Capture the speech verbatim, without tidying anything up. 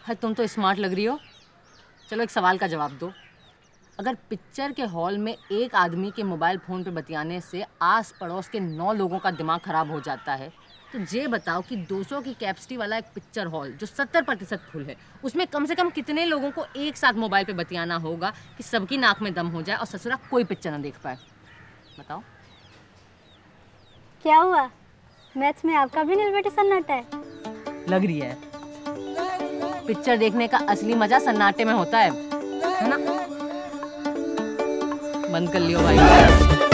भाई तुम तो स्मार्ट लग रही हो। चलो एक सवाल का जवाब दो। अगर पिक्चर के हॉल में एक आदमी के मोबाइल फ़ोन पे बतियाने से आस पड़ोस के नौ लोगों का दिमाग खराब हो जाता है, तो ये बताओ कि दो सौ की कैपेसिटी वाला एक पिक्चर हॉल जो सत्तर प्रतिशत फुल है, उसमें कम से कम कितने लोगों को एक साथ मोबाइल पे बतियाना होगा कि सबकी नाक में दम हो जाए और ससुरा कोई पिक्चर ना देख पाए? बताओ। क्या हुआ, मैथ्स में आपका भी निर्भर सन्नाटा है? लग रही है। पिक्चर देखने का असली मजा सन्नाटे में होता है, है ना? बंद कर लियो भाई।